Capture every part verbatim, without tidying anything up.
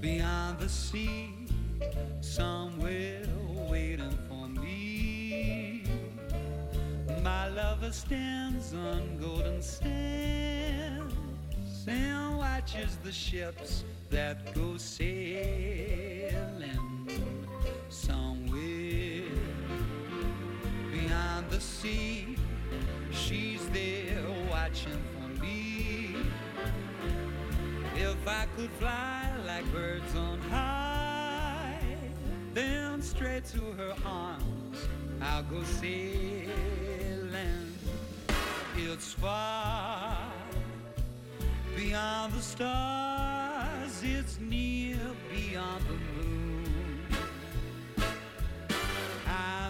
beyond the sea, somewhere waiting for me. My lover stands on golden sands and watches the ships that go sailing somewhere beyond the sea. She's there watching for me. If I could fly like birds on high, then straight to her arms I'll go sailing. It's far beyond the stars, it's near beyond the moon. I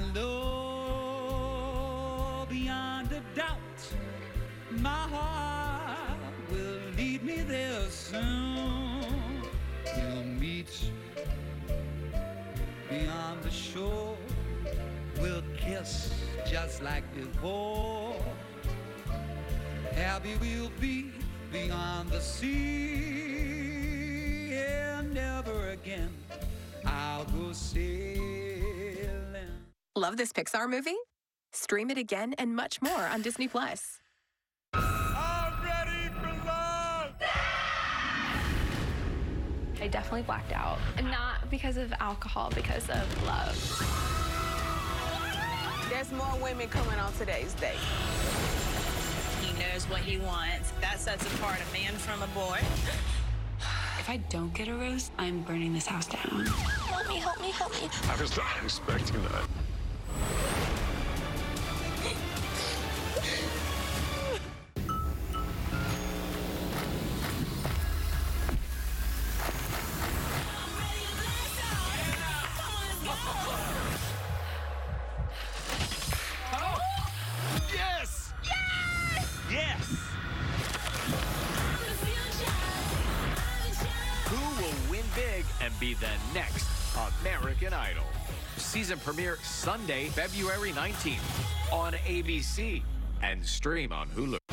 know beyond a doubt my heart will lead me there soon. We'll meet beyond the shore, we'll kiss just like before. Happy we'll be beyond the sea, and never again I'll go sailing. Love this Pixar movie? Stream it again and much more on Disney Plus. I'm ready for love! I definitely blacked out. And not because of alcohol, because of love. There's more women coming on today's date. He knows what he wants. That sets apart a man from a boy. If I don't get a rose, I'm burning this house down. Help me, help me, help me. I was not expecting that. Yes! Yes! Yes! Who will win big and be the next American Idol? Season premiere Sunday, February nineteenth on A B C and stream on Hulu.